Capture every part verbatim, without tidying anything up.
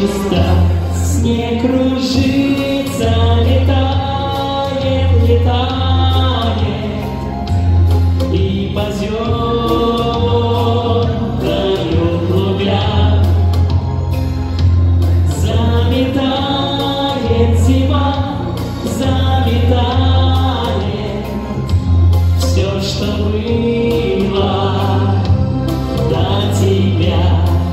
чисто, снег кружится, летает, летает, и поземкою клубя заметает зима, заметает все, что было до тебя.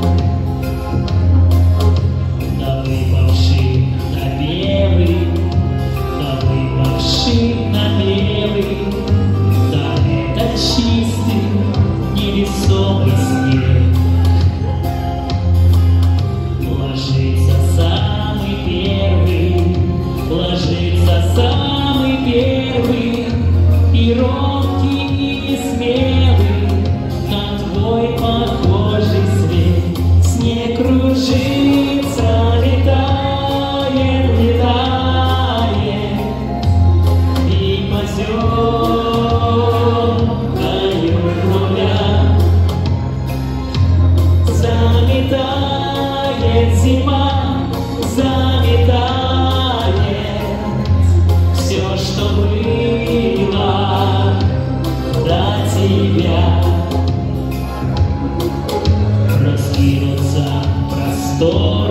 Да выпавший на белый, да выпавший на белый, да это чистый невесомый снег. Ложится самый первый, ложится самый первый, и робкий, и смелый на твой похожий свет. Снег кружится, летает, летает, и поземкою клубя заметает зима, заметает все, что было до тебя. Раскинутся простор